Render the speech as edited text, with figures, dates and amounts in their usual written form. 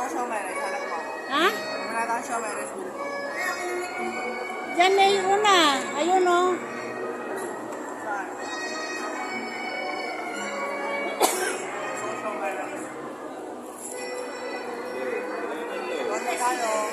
social media hanap mo? Ha? Wala kang social media mo. Diyan na yung una. Ayun o. Saan? Social media. Magkano?